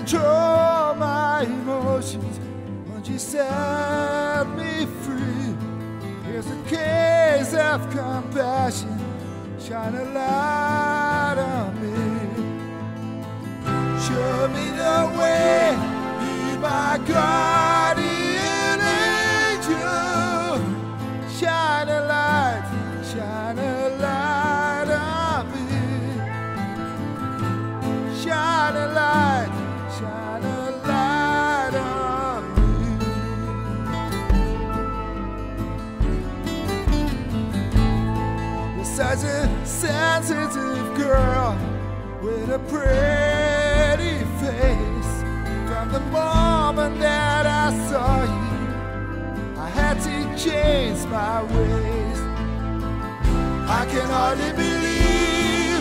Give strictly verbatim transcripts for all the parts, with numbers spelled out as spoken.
control my emotions. Won't you set me free? Here's a case of compassion. Shine a light on me. Show me the way. Be my guardian angel. Shine a light. Shine a light on me. Shine a light. Shine a light on me. You're such a sensitive girl with a pretty face. From the moment that I saw you, I had to change my ways. I can hardly believe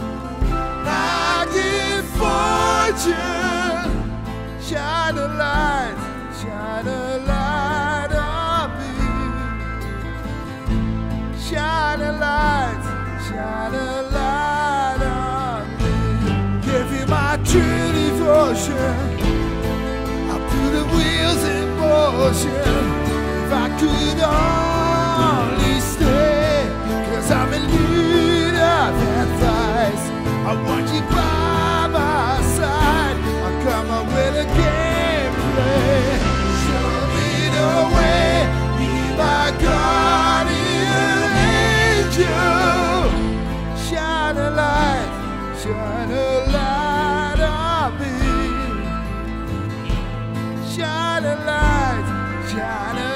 I give fortune. Shine a light, shine a light on me. Shine a light, shine a light on me. Give you my true devotion. I'll put the wheels in motion. If I could only stay, 'cause I'm in need of advice. I want you by my side. I'll come up with a game play. Show me the way. Be my guardian angel. Shine a light, shine a light on me. Shine a light, shine a